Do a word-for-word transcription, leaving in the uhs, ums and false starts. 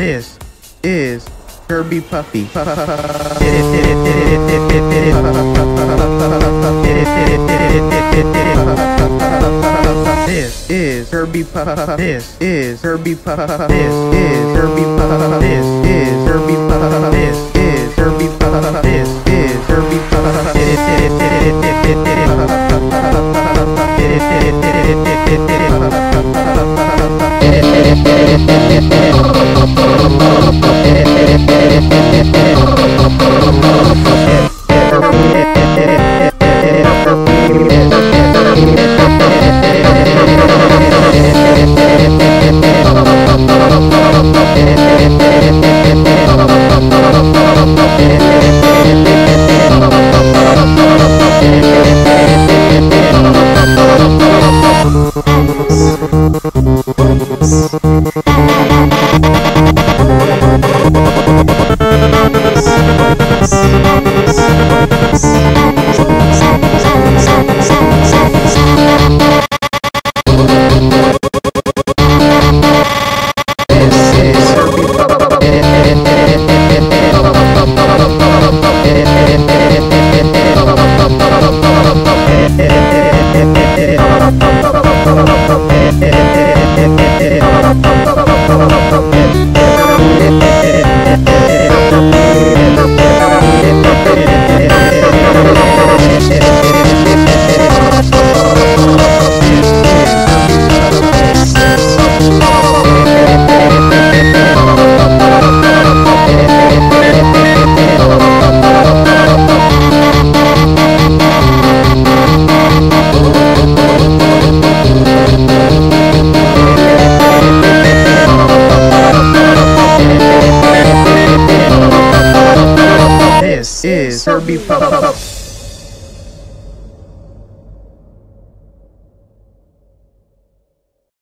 This is Kirby Puffy. This is Kirby Puffy. This is Kirby Puffy. This is Kirby Puffy. This is Kirby Puffy. This is Kirby Puffy. This is Kirby This is Kirby Puffy.